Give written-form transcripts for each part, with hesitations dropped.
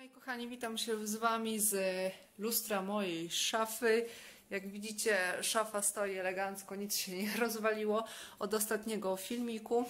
Moi kochani, witam się z Wami z lustra mojej szafy. Jak widzicie, szafa stoi elegancko, nic się nie rozwaliło od ostatniego filmiku.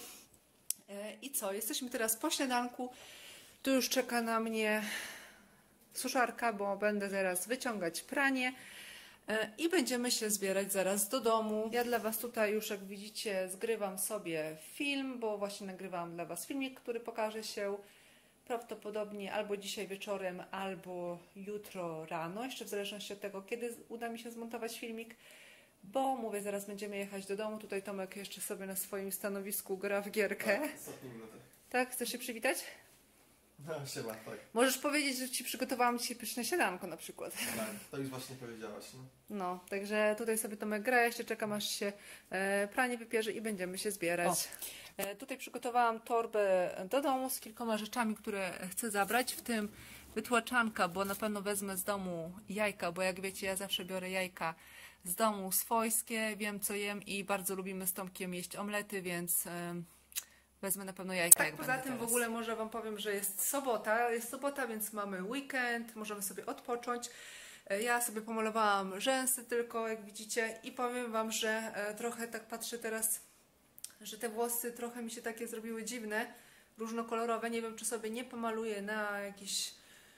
I co? Jesteśmy teraz po śniadanku. Tu już czeka na mnie suszarka, bo będę teraz wyciągać pranie. I będziemy się zbierać zaraz do domu. Ja dla Was tutaj już, jak widzicie, zgrywam sobie film, bo właśnie nagrywam dla Was filmik, który pokaże się prawdopodobnie albo dzisiaj wieczorem, albo jutro rano, jeszcze w zależności od tego, kiedy uda mi się zmontować filmik, bo mówię, zaraz będziemy jechać do domu. Tutaj Tomek jeszcze sobie na swoim stanowisku gra w gierkę. Tak, ostatnie minuty. Tak? Chcesz się przywitać? No, siema, tak. Możesz powiedzieć, że Ci przygotowałam dzisiaj pyszne śniadanko na przykład. Tak, to już właśnie powiedziałaś. No, no także tutaj sobie Tomek gra, jeszcze czekam, aż się pranie wypierze i będziemy się zbierać. Tutaj przygotowałam torbę do domu z kilkoma rzeczami, które chcę zabrać, w tym wytłaczanka, bo na pewno wezmę z domu jajka, bo jak wiecie, ja zawsze biorę jajka z domu swojskie, wiem co jem i bardzo lubimy z Tomkiem jeść omlety, więc wezmę na pewno jajka. Tak, poza tym w ogóle może Wam powiem, że jest sobota, więc mamy weekend, możemy sobie odpocząć. Ja sobie pomalowałam rzęsy tylko, jak widzicie, i powiem Wam, że trochę tak patrzę teraz, że te włosy trochę mi się takie zrobiły dziwne, różnokolorowe. Nie wiem, czy sobie nie pomaluję na jakiś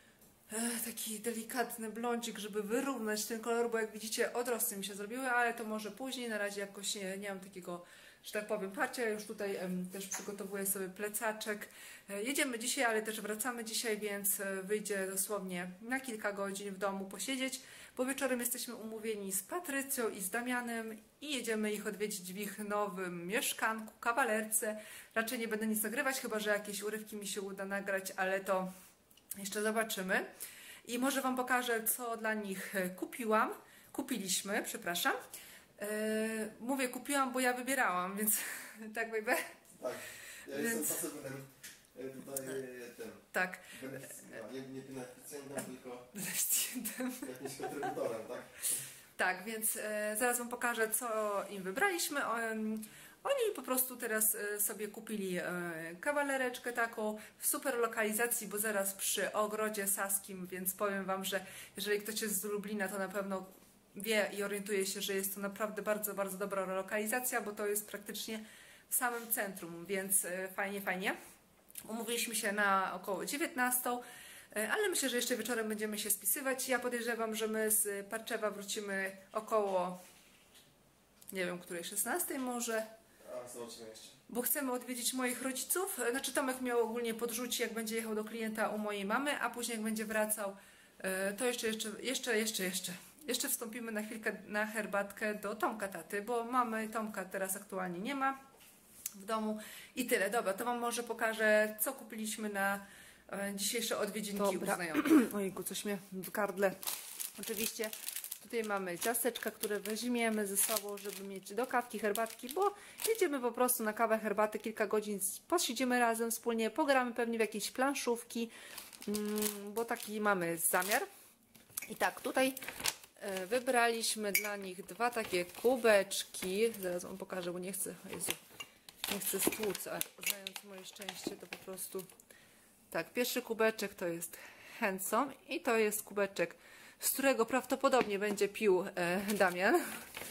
taki delikatny blondzik, żeby wyrównać ten kolor, bo jak widzicie, odrosty mi się zrobiły, ale to może później. Na razie jakoś nie mam takiego, że tak powiem, parcia. Już tutaj też przygotowuję sobie plecaczek. Jedziemy dzisiaj, ale też wracamy dzisiaj, więc wyjdzie dosłownie na kilka godzin w domu posiedzieć, bo wieczorem jesteśmy umówieni z Patrycją i z Damianem i jedziemy ich odwiedzić w ich nowym mieszkanku, kawalerce. Raczej nie będę nic nagrywać, chyba że jakieś urywki mi się uda nagrać, ale to jeszcze zobaczymy. I może Wam pokażę, co dla nich kupiliśmy, przepraszam. Mówię kupiłam, bo ja wybierałam, więc tak, baby? tak. Ja jestem pasywnym tutaj tym. Tak. Nie beneficjentem, tylko Beneficjentem. jakimś kontrybutorem, tak? Tak, więc zaraz Wam pokażę, co im wybraliśmy. Oni po prostu teraz sobie kupili kawalereczkę taką w super lokalizacji, bo zaraz przy Ogrodzie Saskim, więc powiem Wam, że jeżeli ktoś jest z Lublina, to na pewno wie i orientuje się, że jest to naprawdę bardzo, bardzo dobra lokalizacja, bo to jest praktycznie w samym centrum, więc fajnie, fajnie. Umówiliśmy się na około 19, ale myślę, że jeszcze wieczorem będziemy się spisywać. Ja podejrzewam, że my z Parczewa wrócimy około, nie wiem, której 16 może. Zobaczymy jeszcze. Bo chcemy odwiedzić moich rodziców. Znaczy Tomek miał ogólnie podrzucić, jak będzie jechał do klienta u mojej mamy, a później jak będzie wracał, to jeszcze wstąpimy na chwilkę na herbatkę do Tomka taty, bo mamy Tomka teraz aktualnie nie ma w domu i tyle. Dobra, to Wam może pokażę, co kupiliśmy na dzisiejsze odwiedzinki u znajomych. Ojku, coś mnie w gardle. Oczywiście tutaj mamy ciasteczka, które weźmiemy ze sobą, żeby mieć do kawki, herbatki, bo jedziemy po prostu na kawę, herbatę, kilka godzin posiedzimy razem wspólnie, pogramy pewnie w jakieś planszówki, bo taki mamy zamiar. I tak, tutaj wybraliśmy dla nich dwa takie kubeczki. Zaraz Wam pokażę, bo nie chcę, Jezu, nie chcę stłuc, a znając moje szczęście, to po prostu tak, pierwszy kubeczek to jest Handsome i to jest kubeczek, z którego prawdopodobnie będzie pił Damian.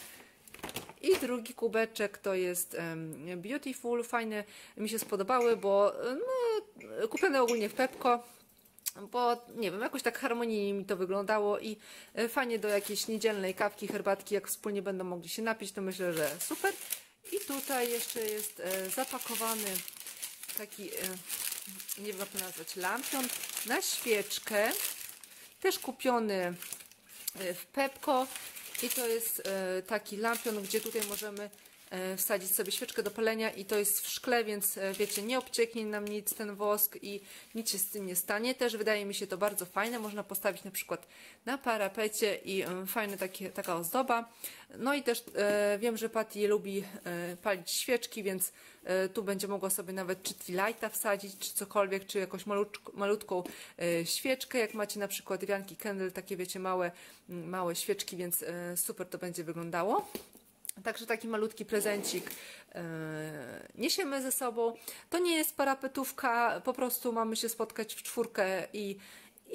I drugi kubeczek to jest Beautiful. Fajne mi się spodobały, bo no, kupione ogólnie w Pepco, bo nie wiem, jakoś tak harmonijnie mi to wyglądało i fajnie do jakiejś niedzielnej kawki, herbatki, jak wspólnie będą mogli się napić, to myślę, że super. I tutaj jeszcze jest zapakowany taki, nie wiem jak to nazwać, lampion na świeczkę. Też kupiony w Pepco i to jest taki lampion, gdzie tutaj możemy wsadzić sobie świeczkę do palenia i to jest w szkle, więc wiecie, nie obcieknie nam nic ten wosk i nic się z tym nie stanie. Też wydaje mi się to bardzo fajne, można postawić na przykład na parapecie i fajna taka ozdoba. No i też wiem, że Patty lubi palić świeczki, więc tu będzie mogła sobie nawet czy lighta wsadzić, czy cokolwiek, czy jakąś malutką świeczkę, jak macie na przykład wianki candle, takie wiecie, małe świeczki, więc super to będzie wyglądało. Także taki malutki prezencik niesiemy ze sobą. To nie jest parapetówka, po prostu mamy się spotkać w czwórkę i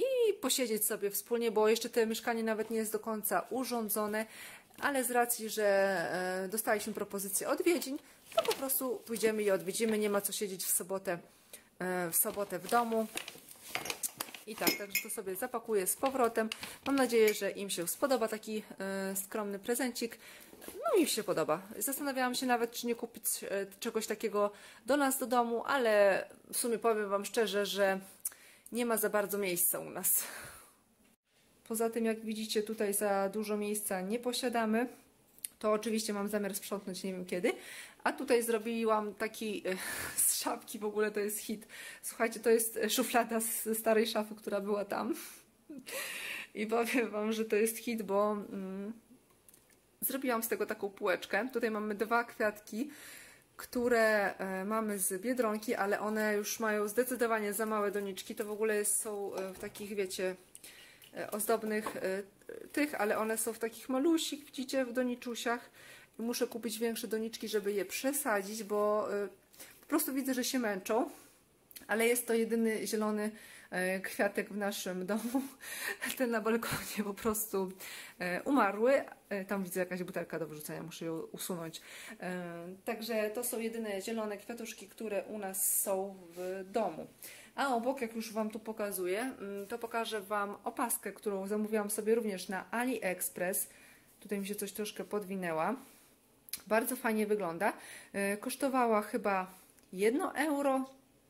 posiedzieć sobie wspólnie, bo jeszcze to mieszkanie nawet nie jest do końca urządzone, ale z racji, że dostaliśmy propozycję odwiedzin, to po prostu pójdziemy i odwiedzimy. Nie ma co siedzieć w sobotę w domu. I tak, także to sobie zapakuję z powrotem. Mam nadzieję, że im się spodoba taki skromny prezencik. No mi się podoba. Zastanawiałam się nawet, czy nie kupić czegoś takiego do nas do domu, ale w sumie powiem Wam szczerze, że nie ma za bardzo miejsca u nas. Poza tym, jak widzicie, tutaj za dużo miejsca nie posiadamy. To oczywiście mam zamiar sprzątnąć, nie wiem kiedy. A tutaj zrobiłam taki z szafki, w ogóle to jest hit. Słuchajcie, to jest szuflada z starej szafy, która była tam. I powiem Wam, że to jest hit, bo zrobiłam z tego taką półeczkę. Tutaj mamy 2 kwiatki, które mamy z Biedronki, ale one już mają zdecydowanie za małe doniczki. To w ogóle są w takich, wiecie, ozdobnych tych, ale one są w takich malusich, widzicie, w doniczusiach. I muszę kupić większe doniczki, żeby je przesadzić, bo po prostu widzę, że się męczą. Ale jest to jedyny zielony kwiatek w naszym domu. Ten na balkonie po prostu umarły. Tam widzę jakaś butelka do wyrzucenia, muszę ją usunąć. Także to są jedyne zielone kwiatuszki, które u nas są w domu. A obok, jak już Wam tu pokazuję, to pokażę Wam opaskę, którą zamówiłam sobie również na AliExpress. Tutaj mi się coś troszkę podwinęła. Bardzo fajnie wygląda. Kosztowała chyba 1 euro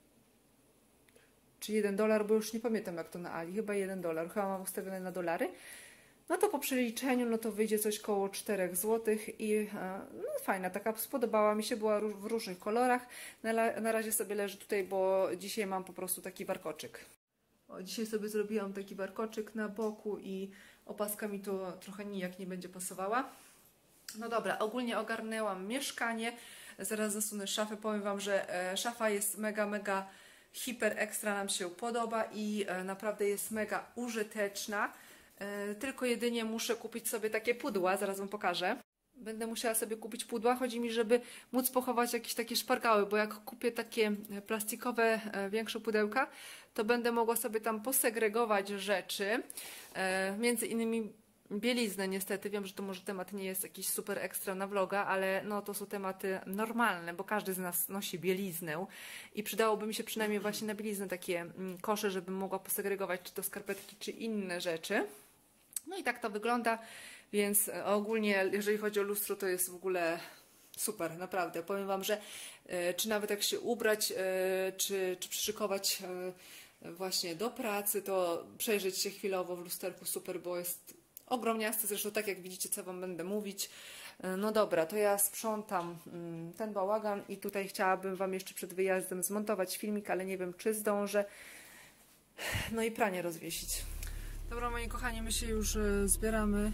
czy $1, bo już nie pamiętam jak to na Ali. Chyba $1. Chyba mam ustawione na dolary. No to po przeliczeniu, no to wyjdzie coś koło 4 zł i no fajna, taka spodobała mi się, była w różnych kolorach. Na razie sobie leży tutaj, bo dzisiaj mam po prostu taki warkoczyk. O, dzisiaj sobie zrobiłam taki warkoczyk na boku i opaska mi to trochę nijak nie będzie pasowała. No dobra, ogólnie ogarnęłam mieszkanie. Zaraz zasunę szafę. Powiem Wam, że szafa jest mega hiper ekstra, nam się podoba i naprawdę jest mega użyteczna. Tylko jedynie muszę kupić sobie takie pudła, zaraz Wam pokażę. Będę musiała sobie kupić pudła, chodzi mi, żeby móc pochować jakieś takie szpargały, bo jak kupię takie plastikowe, większe pudełka, to będę mogła sobie tam posegregować rzeczy, między innymi bieliznę niestety. Wiem, że to może temat nie jest jakiś super ekstra na vloga, ale no to są tematy normalne, bo każdy z nas nosi bieliznę i przydałoby mi się przynajmniej właśnie na bieliznę takie kosze, żebym mogła posegregować czy to skarpetki, czy inne rzeczy. No i tak to wygląda, więc ogólnie jeżeli chodzi o lustro, to jest w ogóle super, naprawdę. Powiem Wam, że czy nawet jak się ubrać, czy przyszykować właśnie do pracy, to przejrzeć się chwilowo w lusterku super, bo jest ogromniaste, zresztą tak jak widzicie, co Wam będę mówić. No dobra, to ja sprzątam ten bałagan i tutaj chciałabym Wam jeszcze przed wyjazdem zmontować filmik, ale nie wiem, czy zdążę. No i pranie rozwiesić. Dobra, moi kochani, my się już zbieramy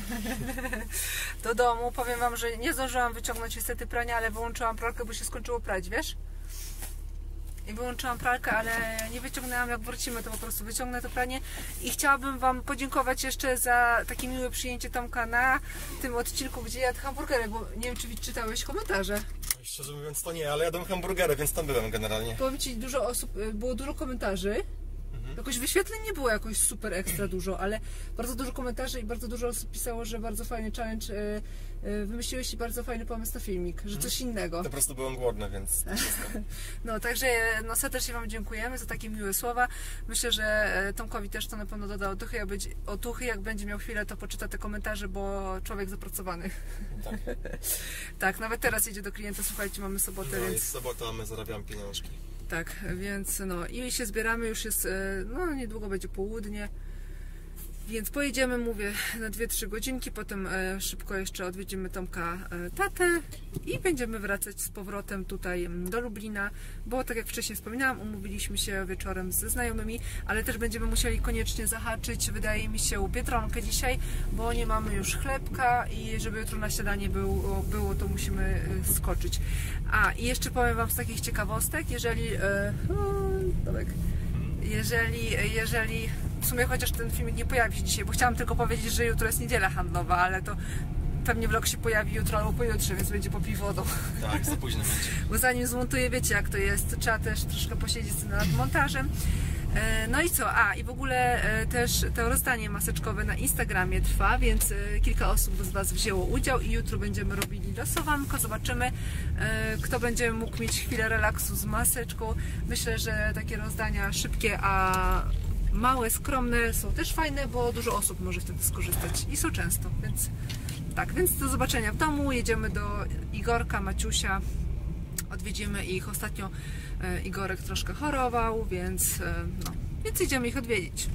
do domu. Powiem Wam, że nie zdążyłam wyciągnąć niestety prania, ale wyłączyłam pralkę, bo się skończyło prać, wiesz? I wyłączyłam pralkę, ale nie wyciągnęłam. Jak wrócimy, to po prostu wyciągnę to pranie. I chciałabym Wam podziękować jeszcze za takie miłe przyjęcie Tomka na tym odcinku, gdzie jadł hamburgery, bo nie wiem, czy czytałeś komentarze. Szczerze mówiąc to nie, ale jadłem hamburgery, więc tam byłem generalnie. Powiem Ci, dużo osób, było dużo komentarzy. Jakoś wyświetleń nie było jakoś super ekstra dużo, ale bardzo dużo komentarzy i bardzo dużo osób pisało, że bardzo fajny challenge wymyśliłeś i bardzo fajny pomysł na filmik, że coś innego. To po prostu byłem głodny, więc... No także no, serdecznie Wam dziękujemy za takie miłe słowa. Myślę, że Tomkowi też to na pewno doda otuchy, jak będzie miał chwilę, to poczyta te komentarze, bo człowiek zapracowany. Tak. Tak, nawet teraz jedzie do klienta, słuchajcie, mamy sobotę, No, więc... jest sobota, a my zarabiamy pieniążki. Tak, więc no i się zbieramy, już jest, no niedługo będzie południe, więc pojedziemy, mówię, na 2-3 godzinki, potem szybko jeszcze odwiedzimy Tomka tatę i będziemy wracać z powrotem tutaj do Lublina, bo tak jak wcześniej wspominałam, umówiliśmy się wieczorem ze znajomymi, ale też będziemy musieli koniecznie zahaczyć, wydaje mi się, Biedronkę dzisiaj, bo nie mamy już chlebka i żeby jutro na śniadanie było, to musimy skoczyć. A i jeszcze powiem Wam z takich ciekawostek, jeżeli w sumie chociaż ten filmik nie pojawi się dzisiaj, bo chciałam tylko powiedzieć, że jutro jest niedziela handlowa, ale to pewnie vlog się pojawi jutro albo pojutrze, więc będzie popij wodą. Tak, za późno będzie. Bo zanim zmontuję, wiecie jak to jest, trzeba też troszkę posiedzieć nad montażem. No i co? A, i w ogóle też to rozdanie maseczkowe na Instagramie trwa, więc kilka osób z Was wzięło udział i jutro będziemy robili losowanko. Zobaczymy, kto będzie mógł mieć chwilę relaksu z maseczką. Myślę, że takie rozdania szybkie, a małe, skromne są też fajne, bo dużo osób może wtedy skorzystać i są często, więc tak, więc do zobaczenia w domu. Jedziemy do Igorka, Maciusia, odwiedzimy ich. Ostatnio Igorek troszkę chorował, więc no, więc idziemy ich odwiedzić.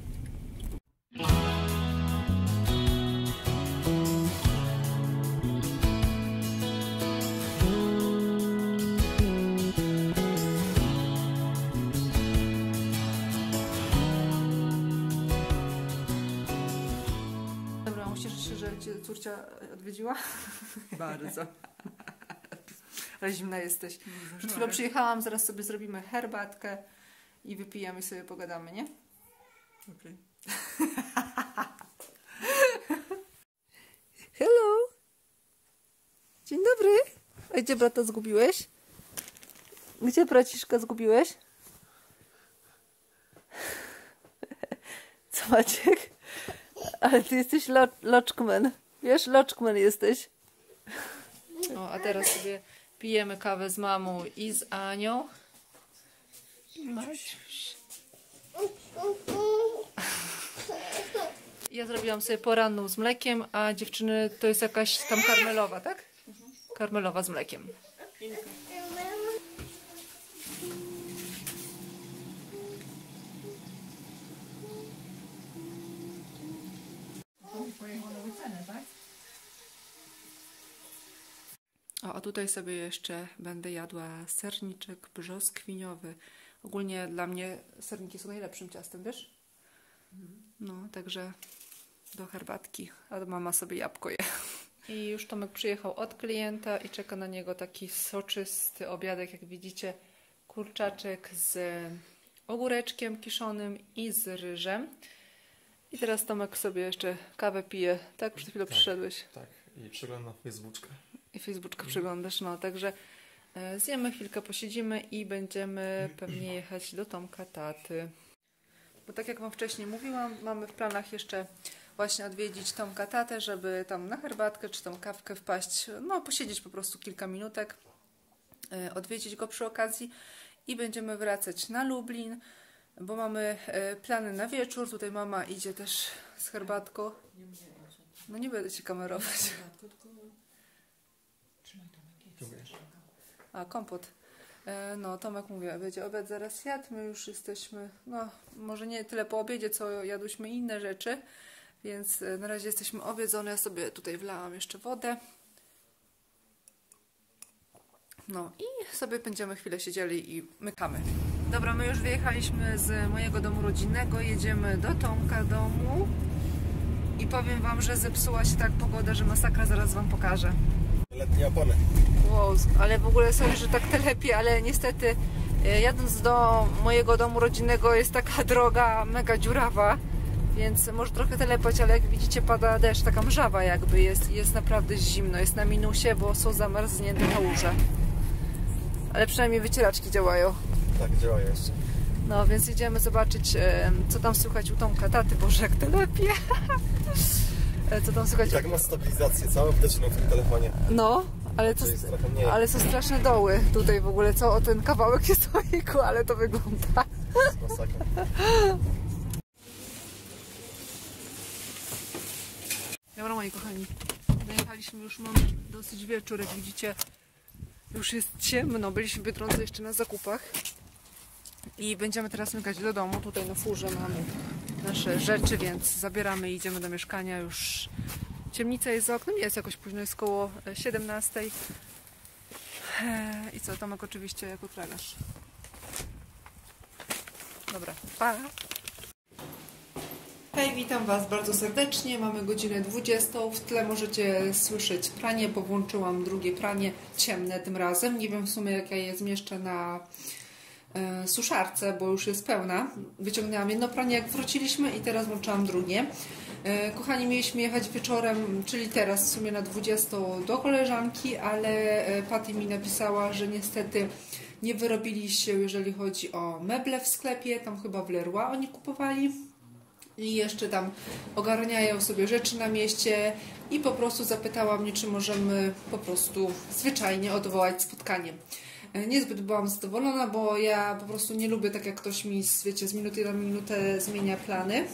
Dobra, ucieszysz się, że Cię córcia odwiedziła? Bardzo. Ale zimna jesteś. Przed chwilą przyjechałam, zaraz sobie zrobimy herbatkę i wypijemy i sobie pogadamy, nie? Okej. Hello! Dzień dobry! A gdzie brata zgubiłeś? Gdzie braciszka zgubiłeś? Co, Maciek? Ale ty jesteś loczkman. Wiesz, loczkman jesteś. O, a teraz sobie pijemy kawę z mamą i z Anią. Maciuś. Ja zrobiłam sobie poranną z mlekiem, a dziewczyny to jest jakaś tam karmelowa, tak? Karmelowa z mlekiem. O, a tutaj sobie jeszcze będę jadła serniczek brzoskwiniowy. Ogólnie dla mnie serniki są najlepszym ciastem, wiesz? No, także do herbatki. A mama sobie jabłko je. I już Tomek przyjechał od klienta i czeka na niego taki soczysty obiadek, jak widzicie. Kurczaczek z ogóreczkiem kiszonym i z ryżem. I teraz Tomek sobie jeszcze kawę pije. Tak? Przed chwilą przyszedłeś. Tak, i przeglądam Facebooka. I Facebooka przeglądasz, no, także zjemy, chwilkę posiedzimy i będziemy pewnie jechać do Tomka taty. Bo tak jak Wam wcześniej mówiłam, mamy w planach jeszcze właśnie odwiedzić Tomka tatę, żeby tam na herbatkę czy tam kawkę wpaść, no posiedzieć po prostu kilka minutek, odwiedzić go przy okazji i będziemy wracać na Lublin, bo mamy plany na wieczór. Tutaj mama idzie też z herbatką. No nie będę Cię kamerować. A, kompot. No, Tomek mówi, będzie obiad zaraz jadł, my już jesteśmy, no, może nie tyle po obiedzie, co jadłyśmy inne rzeczy, więc na razie jesteśmy obiedzone. Ja sobie tutaj wlałam jeszcze wodę. No i sobie będziemy chwilę siedzieli i mykamy. Dobra, my już wyjechaliśmy z mojego domu rodzinnego, jedziemy do Tomka domu i powiem Wam, że zepsuła się tak pogoda, że masakra, zaraz Wam pokażę. Letnie opony. Wow, ale w ogóle sorry, że tak telepie, ale niestety jadąc do mojego domu rodzinnego jest taka droga mega dziurawa, więc może trochę telepać, ale jak widzicie pada deszcz, taka mrzawa jakby jest naprawdę zimno, jest na minusie, bo są zamarznięte kałuże. Ale przynajmniej wycieraczki działają. Tak, działa jeszcze. No więc idziemy zobaczyć, co tam słychać u Tomka taty, boże jak telepie. Co tam słychać? I tak ma stabilizację, całą wtyczną w tym telefonie. No, ale są straszne doły tutaj w ogóle, co o ten kawałek jest ojku, ale to wygląda. Masakra. Dobra, moi kochani, dojechaliśmy już, mamy dosyć wieczór, jak widzicie, już jest ciemno, byliśmy w Biedronce jeszcze na zakupach i będziemy teraz mykać do domu. Tutaj na furze mamy nasze rzeczy, więc zabieramy i idziemy do mieszkania. Już ciemnica jest za oknem, jest jakoś późno, jest koło 17. I co, Tomek oczywiście jako tragarz. Dobra, pa! Hej, witam Was bardzo serdecznie. Mamy godzinę 20. W tle możecie słyszeć pranie, bo włączyłam drugie pranie, ciemne tym razem. Nie wiem w sumie jak ja je zmieszczę na suszarce, bo już jest pełna. Wyciągnęłam jedno pranie jak wróciliśmy i teraz włączałam drugie. Kochani, mieliśmy jechać wieczorem, czyli teraz w sumie na 20 do koleżanki, ale Patty mi napisała, że niestety nie wyrobili się, jeżeli chodzi o meble w sklepie, tam chyba w Leroy oni kupowali. I jeszcze tam ogarniają sobie rzeczy na mieście i po prostu zapytała mnie, czy możemy po prostu zwyczajnie odwołać spotkanie. Niezbyt byłam zadowolona, bo ja po prostu nie lubię tak jak ktoś mi, wiecie, z minuty na minutę zmienia plany,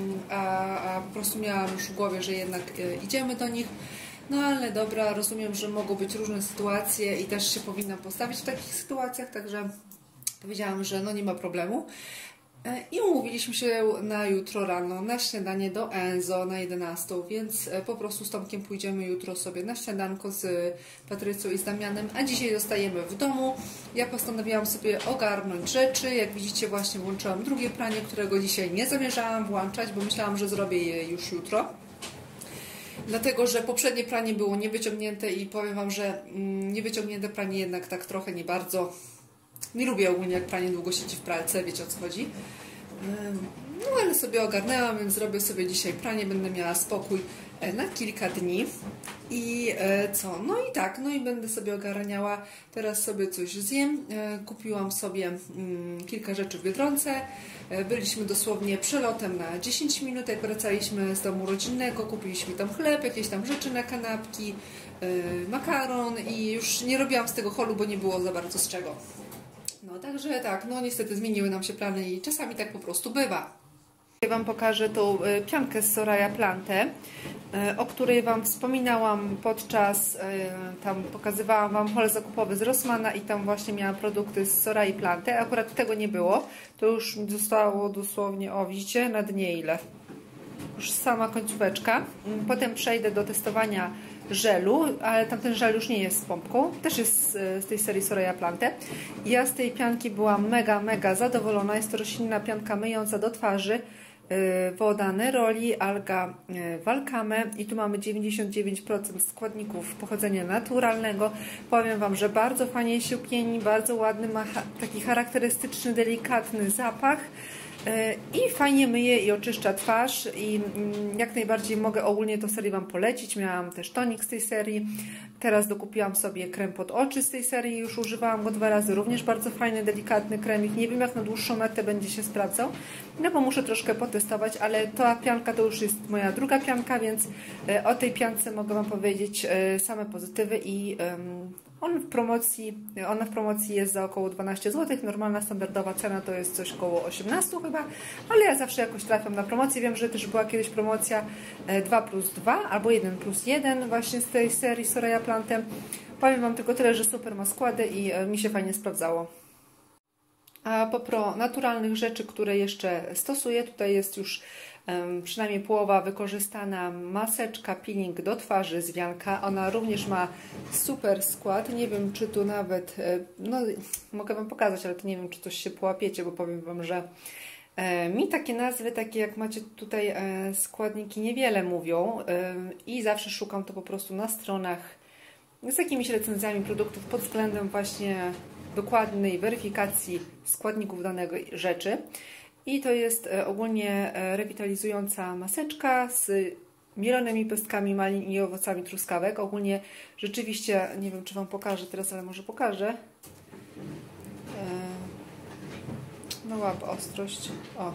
a po prostu miałam już w głowie, że jednak idziemy do nich. No ale dobra, rozumiem, że mogą być różne sytuacje i też się powinnam postawić w takich sytuacjach, także powiedziałam, że no nie ma problemu. I umówiliśmy się na jutro rano na śniadanie do Enzo na 11, więc po prostu z Tomkiem pójdziemy jutro sobie na śniadanko z Patrycją i z Damianem, a dzisiaj zostajemy w domu. Ja postanowiłam sobie ogarnąć rzeczy, jak widzicie właśnie włączyłam drugie pranie, którego dzisiaj nie zamierzałam włączać, bo myślałam, że zrobię je już jutro. Dlatego, że poprzednie pranie było niewyciągnięte i powiem Wam, że niewyciągnięte pranie jednak tak trochę nie bardzo. Nie lubię ogólnie, jak pranie długo siedzi w pralce, wiecie o co chodzi. No ale sobie ogarnęłam, więc zrobię sobie dzisiaj pranie, będę miała spokój na kilka dni. I co? No i tak, no i będę sobie ogarniała, teraz sobie coś zjem. Kupiłam sobie kilka rzeczy w Biedronce. Byliśmy dosłownie przelotem na 10 minut, jak wracaliśmy z domu rodzinnego, kupiliśmy tam chleb, jakieś tam rzeczy na kanapki, makaron i już nie robiłam z tego holu, bo nie było za bardzo z czego. No także tak, no niestety zmieniły nam się plany i czasami tak po prostu bywa. Ja Wam pokażę tą piankę z Soraya Plante, o której Wam wspominałam podczas, tam pokazywałam Wam haul zakupowy z Rossmana i tam właśnie miałam produkty z Sorai Plante. Akurat tego nie było, to już zostało dosłownie, o widzicie, na dnie ile? Już sama końcóweczka. Potem przejdę do testowania żelu, ale tamten żel już nie jest z pompką, też jest z tej serii Soraya Plante. Ja z tej pianki byłam mega zadowolona. Jest to roślinna pianka myjąca do twarzy, woda neroli, alga walkame i tu mamy 99% składników pochodzenia naturalnego. Powiem Wam, że bardzo fajnie się pieni, bardzo ładny, ma taki charakterystyczny, delikatny zapach. I fajnie myje i oczyszcza twarz i jak najbardziej mogę ogólnie tę serię Wam polecić. Miałam też tonik z tej serii. Teraz dokupiłam sobie krem pod oczy z tej serii. Już używałam go 2 razy. Również bardzo fajny, delikatny kremik. Nie wiem jak na dłuższą metę będzie się sprawdzał. No bo muszę troszkę potestować, ale ta pianka to już jest moja druga pianka, więc o tej piance mogę Wam powiedzieć same pozytywy i ona w promocji jest za około 12 zł, normalna, standardowa cena to jest coś około 18 chyba, ale ja zawsze jakoś trafiam na promocję. Wiem, że też była kiedyś promocja 2+2 albo 1+1 właśnie z tej serii Soraya Plante. Powiem Wam tylko tyle, że super ma składy i mi się fajnie sprawdzało. A po naturalnych rzeczy, które jeszcze stosuję, tutaj jest już przynajmniej połowa wykorzystana maseczka peeling do twarzy z Wianka. Ona również ma super skład. Nie wiem, czy tu nawet, no mogę Wam pokazać, ale to nie wiem, czy coś się połapiecie, bo powiem Wam, że mi takie nazwy, takie jak macie tutaj składniki, niewiele mówią i zawsze szukam to po prostu na stronach z jakimiś recenzjami produktów pod względem właśnie dokładnej weryfikacji składników danej rzeczy. I to jest ogólnie rewitalizująca maseczka z mielonymi pestkami malin i owocami truskawek. Ogólnie rzeczywiście, nie wiem czy Wam pokażę teraz, ale może pokażę. No łap ostrość. O.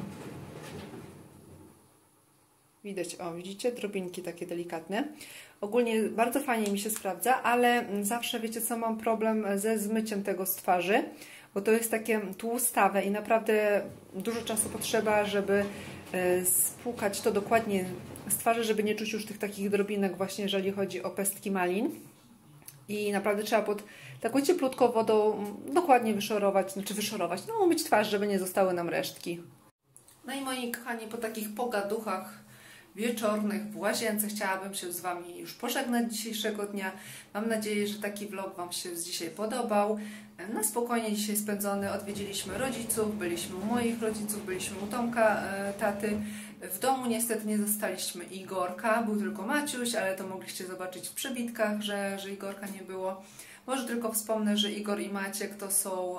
Widać, o widzicie? Drobinki takie delikatne. Ogólnie bardzo fajnie mi się sprawdza, ale zawsze wiecie co, mam problem ze zmyciem tego z twarzy, bo to jest takie tłustawe i naprawdę dużo czasu potrzeba, żeby spłukać to dokładnie z twarzy, żeby nie czuć już tych takich drobinek właśnie, jeżeli chodzi o pestki malin. I naprawdę trzeba pod taką cieplutką wodą dokładnie wyszorować, no umyć twarz, żeby nie zostały nam resztki. No i moi kochani, po takich pogaduchach wieczornych w łazience chciałabym się z Wami już pożegnać dzisiejszego dnia. Mam nadzieję, że taki vlog Wam się dzisiaj podobał. Na spokojnie dzisiaj spędzony, odwiedziliśmy rodziców, byliśmy u moich rodziców, byliśmy u Tomka, taty. W domu niestety nie zostaliśmy Igorka, był tylko Maciuś, ale to mogliście zobaczyć w przebitkach, że Igorka nie było. Może tylko wspomnę, że Igor i Maciek to są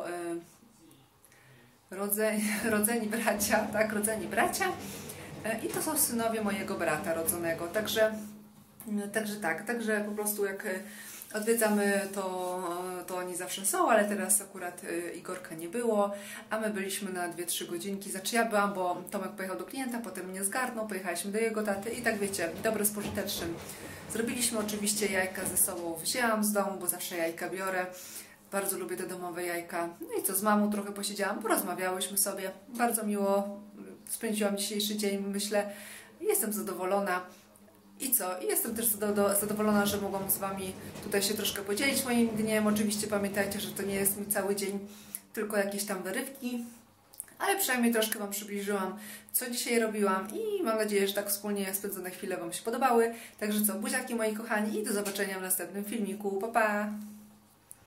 rodzeni bracia, tak, rodzeni bracia. I to są synowie mojego brata rodzonego, także po prostu jak odwiedzamy, to oni zawsze są, ale teraz akurat Igorka nie było, a my byliśmy na 2-3 godzinki. Znaczy ja byłam, bo Tomek pojechał do klienta, potem mnie zgarnął, pojechaliśmy do jego taty i tak wiecie, dobre z pożytecznym. Zrobiliśmy oczywiście jajka ze sobą, wzięłam z domu, bo zawsze jajka biorę. Bardzo lubię te domowe jajka. No i co, z mamą trochę posiedziałam, porozmawiałyśmy sobie. Bardzo miło spędziłam dzisiejszy dzień, myślę. Jestem zadowolona. I co? I jestem też zadowolona, że mogłam z Wami tutaj się troszkę podzielić moim dniem. Oczywiście pamiętajcie, że to nie jest mi cały dzień, tylko jakieś tam wyrywki. Ale przynajmniej troszkę Wam przybliżyłam, co dzisiaj robiłam i mam nadzieję, że tak wspólnie spędzone chwile Wam się podobały. Także co, buziaki moi kochani i do zobaczenia w następnym filmiku. Pa, pa!